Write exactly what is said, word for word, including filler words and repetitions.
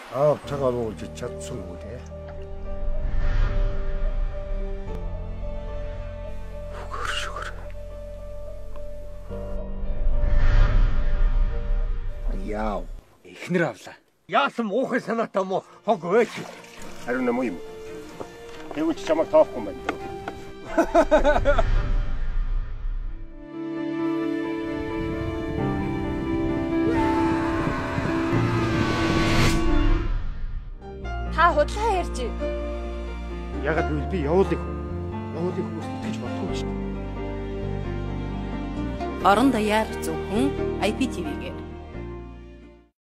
Аавтайгаа уулзч чадсан үү те? Шүгэр шүгэр. Яав. Эхнэр авлаа. Яасан муухай санаатай мо хог байж. Харин юм юм. Тэгвэл чамайг тоохгүй юм байна. Та худлаа ярьж. Ягаад гэвэл би явуулыг явуулыг хүмүүс итгэж бодохгүй шүү. Орон даяар зөвхөн ай пи ти ви-гээр